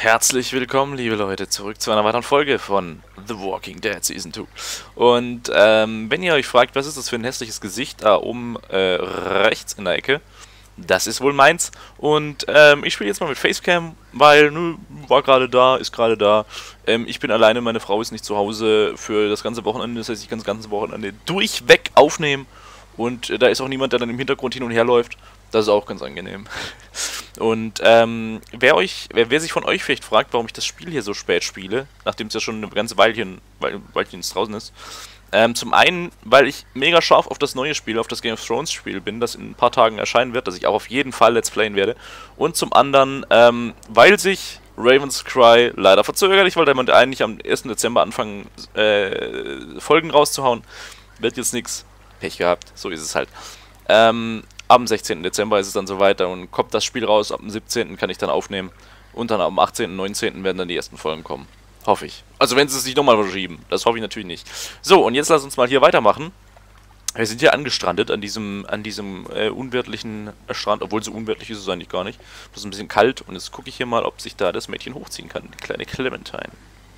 Herzlich willkommen, liebe Leute, zurück zu einer weiteren Folge von The Walking Dead Season 2. Und wenn ihr euch fragt, was ist das für ein hässliches Gesicht da oben rechts in der Ecke, das ist wohl meins. Und ich spiele jetzt mal mit Facecam, weil, war gerade da, ist gerade da. Ich bin alleine, meine Frau ist nicht zu Hause für das ganze Wochenende, das heißt, ich kann das ganze Wochenende durchweg aufnehmen. Und da ist auch niemand, der dann im Hintergrund hin und her läuft. Das ist auch ganz angenehm. Und wer sich von euch vielleicht fragt, warum ich das Spiel hier so spät spiele, nachdem es ja schon eine ganze Weilchen draußen ist. Zum einen, weil ich mega scharf auf das neue Spiel, auf das Game of Thrones Spiel bin, das in ein paar Tagen erscheinen wird, das ich auch auf jeden Fall Let's Playen werde. Und zum anderen, weil sich Raven's Cry leider verzögert. Ich wollte eigentlich am 1. Dezember anfangen, Folgen rauszuhauen. Wird jetzt nichts. Pech gehabt, so ist es halt. Am 16. Dezember ist es dann soweit und kommt das Spiel raus. Ab dem 17. kann ich dann aufnehmen. Und dann am 18. und 19. werden dann die ersten Folgen kommen. Hoffe ich. Also wenn sie es nicht nochmal verschieben. Das hoffe ich natürlich nicht. So, und jetzt lass uns mal hier weitermachen. Wir sind hier angestrandet an diesem unwirtlichen Strand. Obwohl so unwirtlich ist es eigentlich gar nicht. Es ist ein bisschen kalt. Und jetzt gucke ich hier mal, ob sich da das Mädchen hochziehen kann. Die kleine Clementine.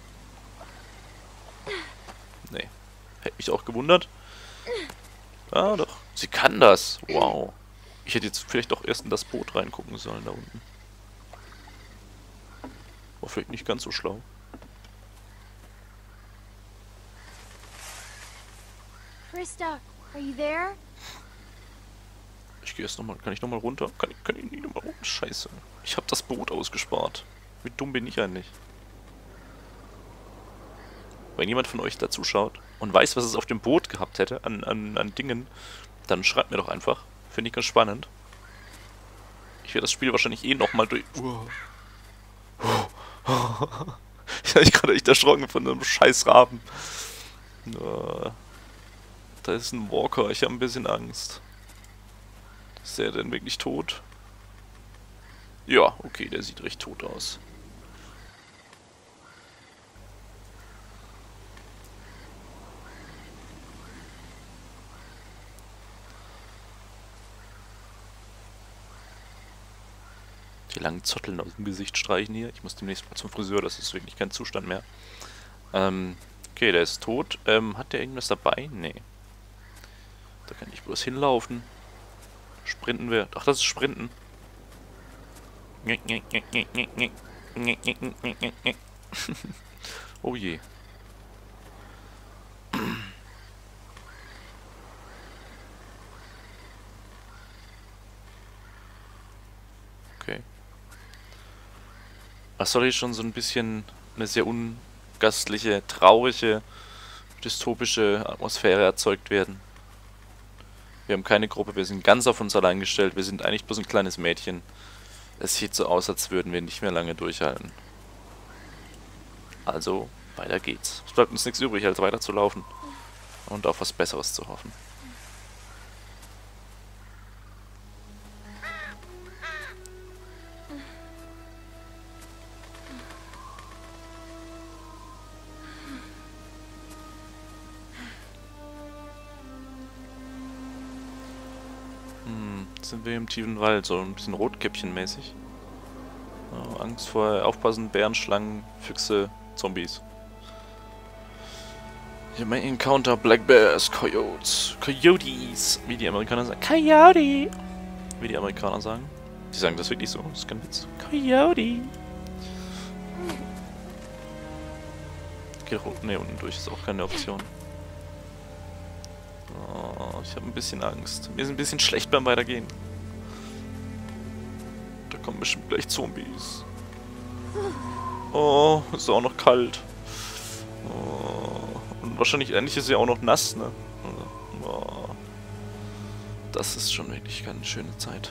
Nee. Hätte mich auch gewundert. Ah, doch. Sie kann das. Wow. Ich hätte jetzt vielleicht doch erst in das Boot reingucken sollen da unten. War vielleicht nicht ganz so schlau. Krista, are you there? Ich gehe erst nochmal. Kann ich nochmal runter? Kann ich nicht nochmal runter? Scheiße. Ich habe das Boot ausgespart. Wie dumm bin ich eigentlich? Wenn jemand von euch da zuschaut und weiß, was es auf dem Boot gehabt hätte an Dingen, dann schreibt mir doch einfach. Finde ich ganz spannend. Ich werde das Spiel wahrscheinlich eh nochmal durch... Ich habe mich gerade echt erschrocken von einem scheiß Raben. Da ist ein Walker. Ich habe ein bisschen Angst. Ist der denn wirklich tot? Ja, okay, der sieht recht tot aus. Die langen Zotteln aus dem Gesicht streichen hier. Ich muss demnächst mal zum Friseur, das ist wirklich kein Zustand mehr. Okay, der ist tot. Hat der irgendwas dabei? Nee. Da kann ich bloß hinlaufen. Sprinten wir. Ach, das ist Sprinten. Oh je. Okay. Was soll hier schon so ein bisschen eine sehr ungastliche, traurige, dystopische Atmosphäre erzeugt werden? Wir haben keine Gruppe, wir sind ganz auf uns allein gestellt, wir sind eigentlich bloß ein kleines Mädchen. Es sieht so aus, als würden wir nicht mehr lange durchhalten. Also, weiter geht's. Es bleibt uns nichts übrig, als weiterzulaufen und auf was Besseres zu hoffen. Sind wir im tiefen Wald, so ein bisschen Rotkäppchen-mäßig. Oh, Angst vor, aufpassen, Bären, Schlangen, Füchse, Zombies. You may encounter black bears, coyotes, wie die Amerikaner sagen. Coyote! Wie die Amerikaner sagen. Die sagen das wirklich so, das ist kein Witz. Coyote! Geht unten durch, ist auch keine Option. Oh, ich habe ein bisschen Angst. Mir ist ein bisschen schlecht beim Weitergehen. Da kommen bestimmt gleich Zombies. Oh, ist auch noch kalt. Oh, und wahrscheinlich endlich ist sie auch noch nass, ne? Oh, das ist schon wirklich keine schöne Zeit.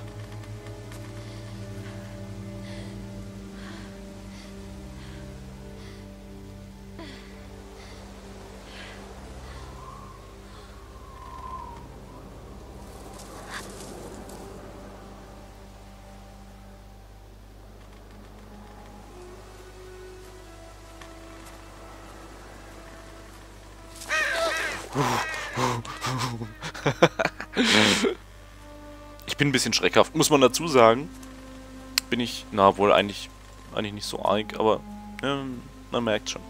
Ich bin ein bisschen schreckhaft, muss man dazu sagen. Bin ich, na wohl eigentlich eigentlich nicht so arg, aber man merkt schon.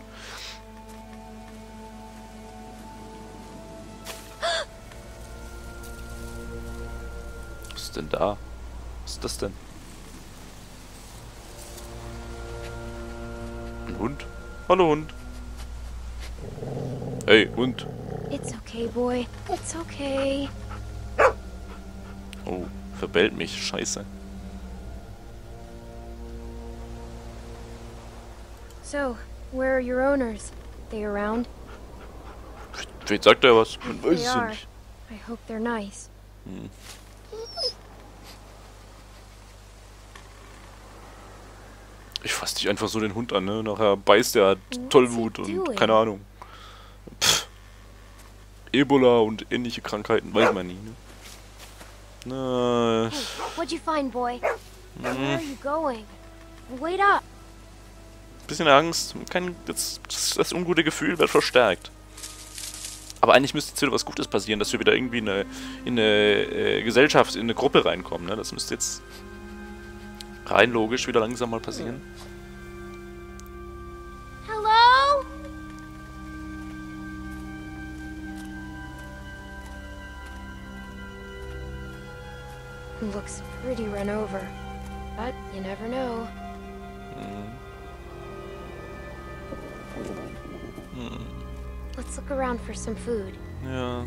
Was ist denn da? Was ist das denn? Ein Hund? Hallo Hund. Hey, Hund. It's okay, boy. It's okay. Oh, verbellt mich. Scheiße. So, where are your owners? They around? Vielleicht sagt er was. Man If weiß they es ja are, nicht. I hope they're nice. Ich fass dich einfach so den Hund an, ne? Nachher beißt er, hat Tollwut und keine Ahnung. Pff. Ebola und ähnliche Krankheiten, weiß man nie, ne? Na, Hey, what'd you find, boy? Where are you going? Wait up. bisschen Angst. Das ungute Gefühl wird verstärkt. Aber eigentlich müsste jetzt wieder was Gutes passieren, dass wir wieder irgendwie in eine Gesellschaft, in eine Gruppe reinkommen, ne? Das müsste jetzt rein logisch wieder langsam mal passieren. Hello? Looks pretty run over, but you never know. Let's look around for some food. Ja.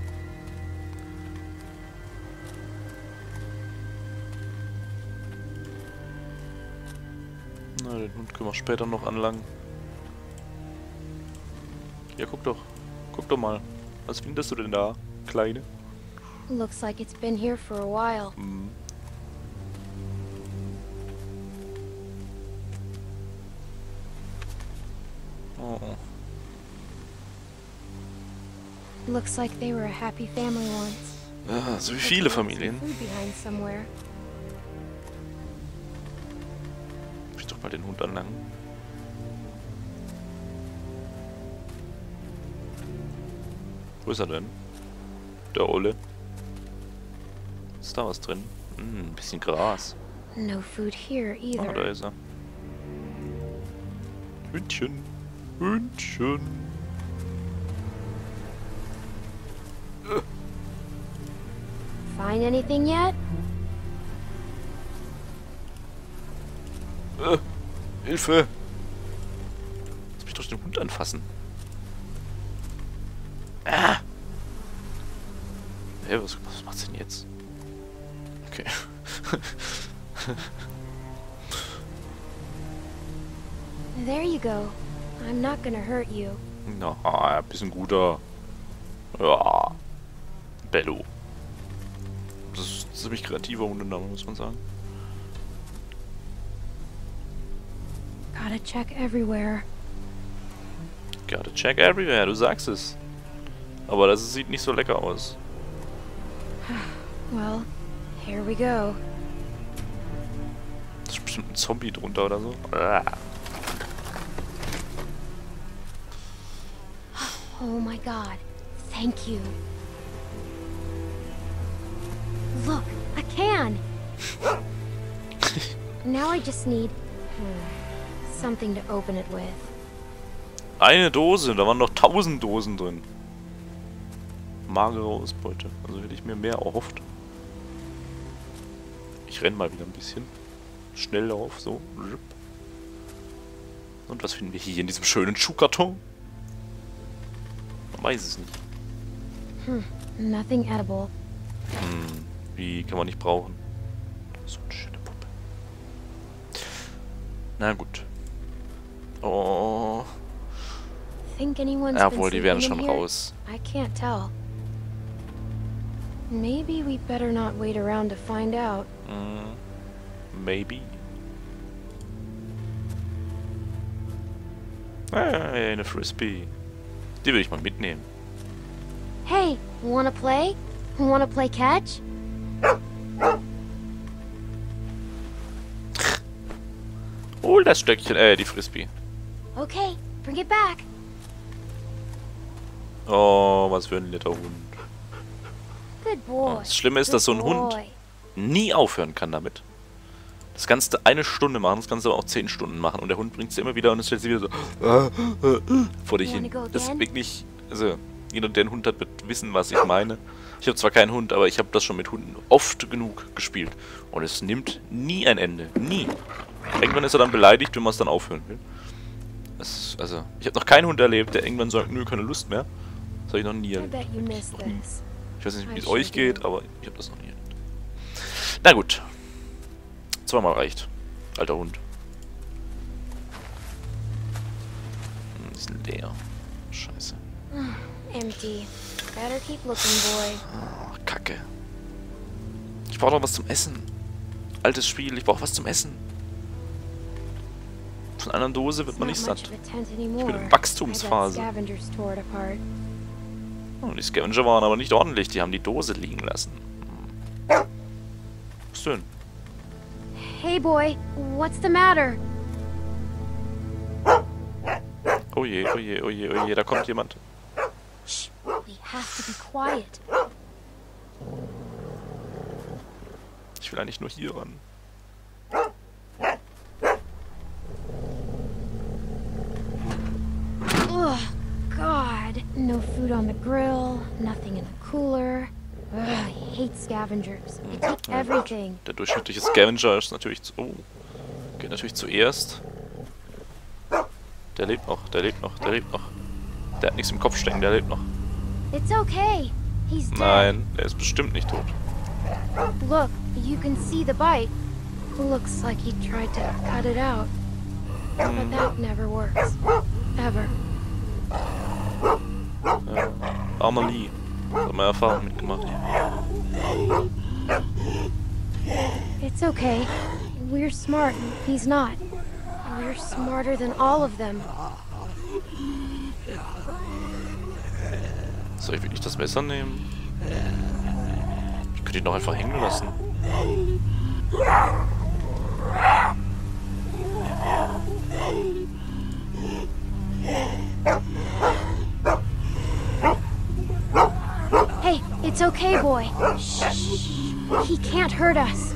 Na, den Hund können wir später noch anlangen. Ja, guck doch. Guck doch mal. Was findest du denn da, Kleine? Looks like it's been here for a while. Hm. Oh. Looks like they were a happy family once. Ja, so wie viele Familien. Food behind somewhere. Ich doch mal den Hund anlangen. Wo ist er denn? Der Olle. Ist da was drin? Ein bisschen Gras. No food here Ah, da either. ist er. Hündchen. Hündchen. Find anything yet? Hilfe! Lass mich doch den Hund anfassen. Ah! Hey, was macht's denn jetzt? Okay. There you go. I'm not gonna hurt you. Na, ein bisschen guter. Ja. Bello. Das ist ein ziemlich kreativer Hundename, muss man sagen. Gotta check everywhere. Gotta check everywhere, du sagst es. Aber das sieht nicht so lecker aus. Well, here we go. Das ist bestimmt ein Zombie drunter oder so. Ah. Oh my god. Thank you. Look, a can. Now I just need something to open it with. Eine Dose, da waren noch 1000 Dosen drin. Magere Ausbeute. Also hätte ich mir mehr erhofft. Ich renn mal wieder ein bisschen. Schnell auf, so. Und was finden wir hier in diesem schönen Schuhkarton? Man weiß es nicht. Nothing edible. Wie kann man nicht brauchen? So eine schöne Puppe. Na gut. Oh. Think anyone's Jawohl, die been werden sleeping schon in here? raus. I can't tell. Maybe we better not wait around to find out. Maybe. Eine Frisbee. Die will ich mal mitnehmen. Hey, wanna play? Wanna play catch? Hol das Stöckchen, die Frisbee. Okay, bring it back. Oh, was für ein netter Hund. Good boy. Das Schlimme ist, dass so ein Good Hund boy. nie aufhören kann damit. Das kannst du eine Stunde machen, das kannst du aber auch 10 Stunden machen. Und der Hund bringt es immer wieder und es stellt sich wieder so vor dich hin. Das ist wirklich, also jeder, der einen Hund hat, wird wissen, was ich meine. Ich habe zwar keinen Hund, aber ich habe das schon mit Hunden oft genug gespielt. Und es nimmt nie ein Ende. Nie. Irgendwann ist er dann beleidigt, wenn man es dann aufhören will. Also, ich habe noch keinen Hund erlebt, der irgendwann sagt, nö, keine Lust mehr. Das habe ich noch nie erlebt. Ich weiß nicht, wie es euch geht, aber ich habe das noch nie erlebt. Na gut. Zweimal reicht. Alter Hund. Die sind leer. Scheiße. Empty. Better keep looking, boy. Oh, Kacke. Ich brauche noch was zum Essen. Altes Spiel, ich brauche was zum Essen. Von einer Dose wird man nicht satt. Ich bin in Wachstumsphase. Oh, die Scavenger waren aber nicht ordentlich. Die haben die Dose liegen lassen. Was denn? Hey, boy. What's the matter? Oh je, oh je, oh je, oh je. Da kommt jemand. Shh. We have to be quiet. Ich will eigentlich nur hier ran. Ugh, God. No food on the grill, nothing in the cooler. Ugh, I hate scavengers. They take everything. Der durchschnittliche Scavenger ist natürlich geht natürlich zuerst. Der lebt noch, der lebt noch, der lebt noch. Der hat nichts im Kopf stecken, der lebt noch. It's okay. He's dead. Nein, der ist bestimmt nicht tot. Look, you can see the bite. Looks like he tried to cut it out. But that never works. Ever. Ja. Armer Lee. Hat mal Erfahrung mitgemacht. It's okay. We're smart. He's not. We're smarter than all of them. Soll ich wirklich das Messer nehmen? Ich könnte ihn doch einfach hängen lassen. Hey, it's okay, boy. Shh. He can't hurt us.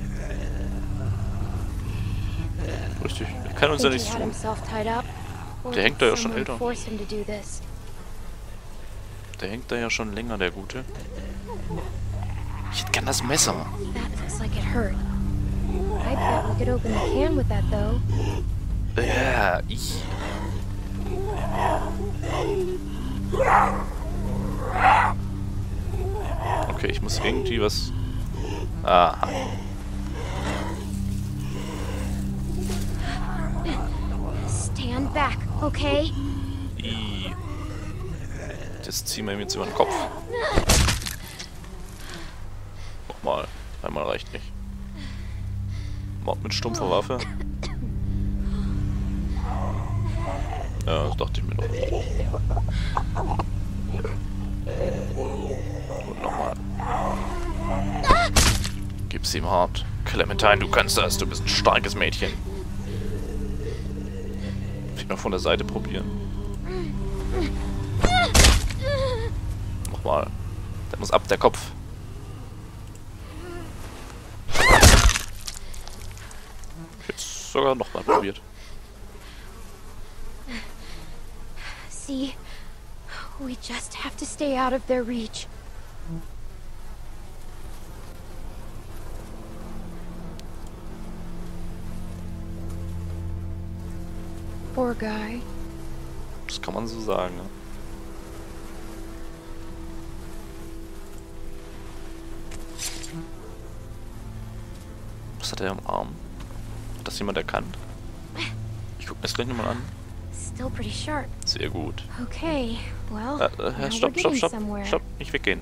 Richtig. Er kann uns ja nichts tun. Der hängt da ja schon älter. Der hängt da ja schon länger, der Gute. Ich hätte gern das Messer. Ja, ich. Okay, ich muss irgendwie was... Aha. Stand back, okay? Das ziehen wir ihm jetzt über den Kopf. Nochmal. Einmal reicht nicht. Mord mit stumpfer Waffe. Ja, das dachte ich mir doch. Und nochmal. Gib's ihm hart. Clementine, du kannst das. Du bist ein starkes Mädchen. Ich mal von der Seite probieren. Nochmal. Der muss ab, der Kopf. Jetzt sogar nochmal probiert. See, we just have to stay out of their reach. Poor guy. Das kann man so sagen, ne? Was hat er am Arm? Hat das jemand erkannt? Ich guck mir das gleich nochmal an. Still pretty sharp. Sehr gut. Okay, well, now Stopp, we're stopp, getting stopp. somewhere. Stopp, nicht weggehen.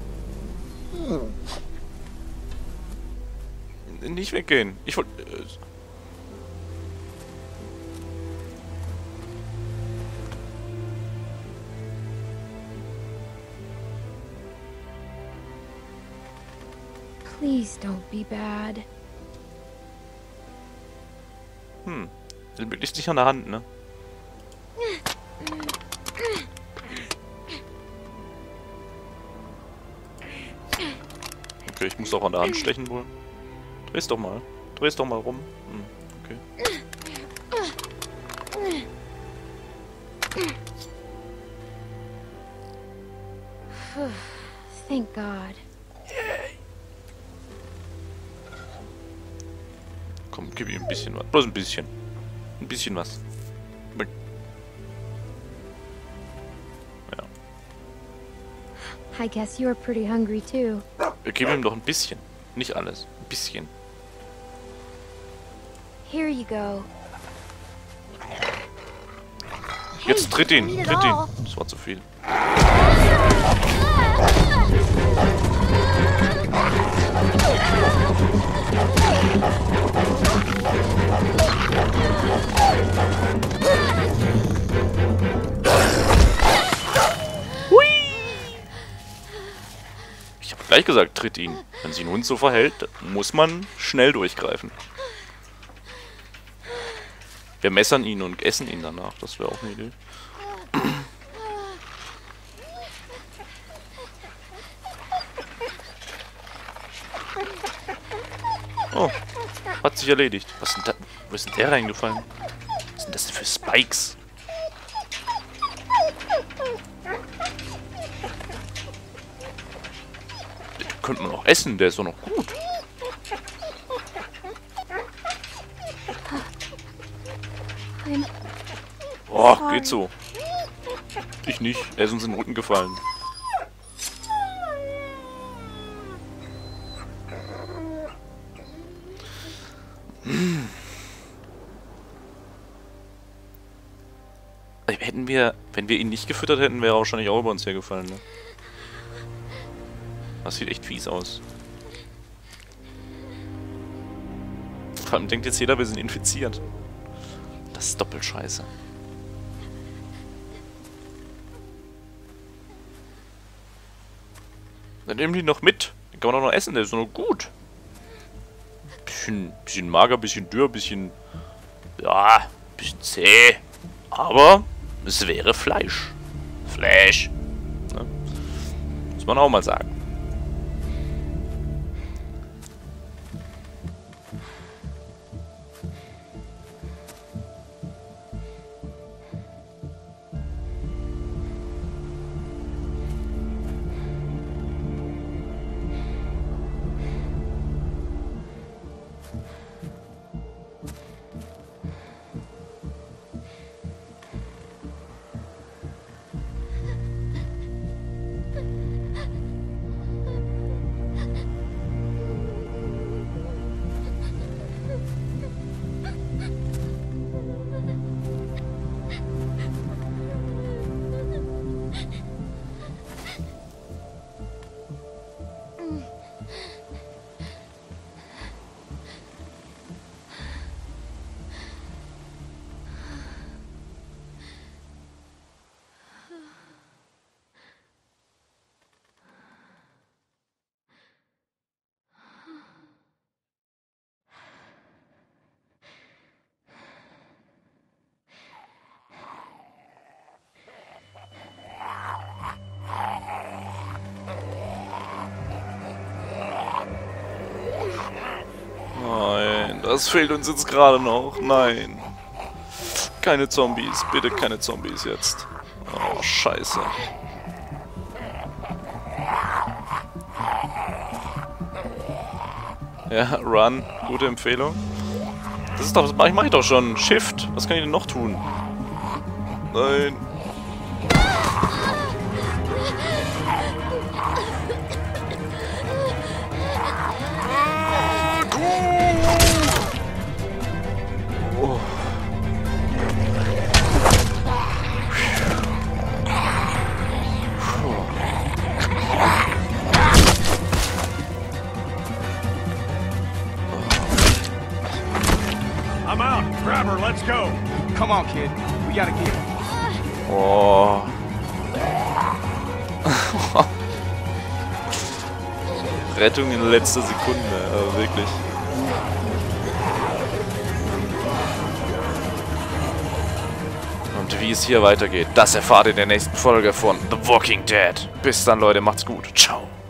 Nicht weggehen. Ich wollte... Please don't be bad. Ist möglichst nicht an der Hand, ne? Okay, ich muss auch an der Hand stechen wohl. Dreh's doch mal. Dreh's doch mal rum. Okay. Thank God. Komm, gib ihm ein bisschen was. Bloß ein bisschen. Ein bisschen was. Ja. I guess you were pretty hungry too. Wir geben ihm doch ein bisschen. Nicht alles. Ein bisschen. Here you go. Jetzt tritt ihn. Hey, I need it Tritt ihn. all. Das war zu viel. Ich habe gleich gesagt, tritt ihn. Wenn sich ein Hund so verhält, muss man schnell durchgreifen. Wir messern ihn und essen ihn danach. Das wäre auch eine Idee. Oh, hat sich erledigt. Was ist denn da? Wo ist denn der reingefallen? Was sind das denn für Spikes? Den könnte man auch essen, der ist doch noch gut. Oh, geht so. Ich nicht. Er ist uns in den Rücken gefallen. Hätten wir, wenn wir ihn nicht gefüttert hätten, wäre er wahrscheinlich auch über uns hergefallen, ne? Das sieht echt fies aus. Vor allem denkt jetzt jeder, wir sind infiziert. Das ist doppelt scheiße. Dann nehmen die noch mit. Den kann man doch noch essen, der ist doch noch gut. Bisschen mager, bisschen dürr, bisschen... Ja, bisschen zäh. Aber es wäre Fleisch. Fleisch. Ne? Muss man auch mal sagen. Nein, das fehlt uns jetzt gerade noch. Nein. Keine Zombies. Bitte keine Zombies jetzt. Oh, scheiße. Ja, Run. Gute Empfehlung. Das ist doch... Das mache ich doch schon. Shift. Was kann ich denn noch tun? Nein. I'm out. Grab her. Let's go. Come on, kid. We gotta get him. Oh. Rettung in letzter Sekunde, aber wirklich. Und wie es hier weitergeht, das erfahrt ihr in der nächsten Folge von The Walking Dead. Bis dann, Leute, macht's gut. Ciao.